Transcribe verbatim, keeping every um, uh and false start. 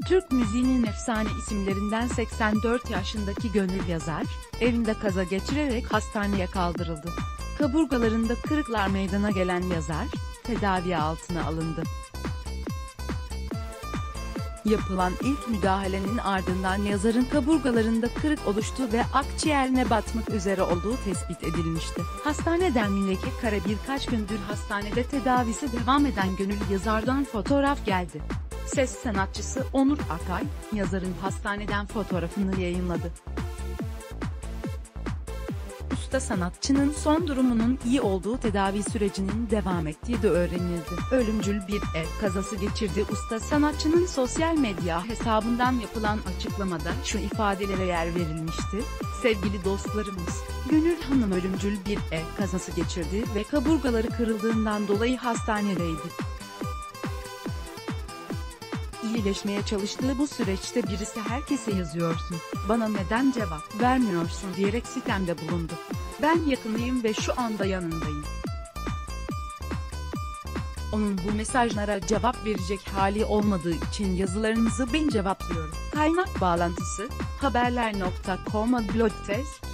Türk müziğinin efsane isimlerinden seksen dört yaşındaki Gönül Yazar, evinde kaza geçirerek hastaneye kaldırıldı. Kaburgalarında kırıklar meydana gelen Yazar, tedavi altına alındı. Yapılan ilk müdahalenin ardından Yazar'ın kaburgalarında kırık oluştu ve akciğerine batmak üzere olduğu tespit edilmişti. Hastaneden Melike Kara birkaç gündür hastanede tedavisi devam eden Gönül Yazar'dan fotoğraf geldi. Ses sanatçısı Onur Akay, Yazar'ın hastaneden fotoğrafını yayınladı. Usta sanatçının son durumunun iyi olduğu, tedavi sürecinin devam ettiği de öğrenildi. Ölümcül bir ev kazası geçirdi. Usta sanatçının sosyal medya hesabından yapılan açıklamada şu ifadelere yer verilmişti: "Sevgili dostlarımız, Gönül Hanım ölümcül bir ev kazası geçirdi ve kaburgaları kırıldığından dolayı hastanedeydi. İyileşmeye çalıştığı bu süreçte birisi herkese yazıyorsun, bana neden cevap vermiyorsun diyerek sitemde bulundu. Ben yakınıyım ve şu anda yanındayım. Onun bu mesajlara cevap verecek hali olmadığı için yazılarınızı ben cevaplıyorum." Kaynak bağlantısı haberler nokta com. Blog test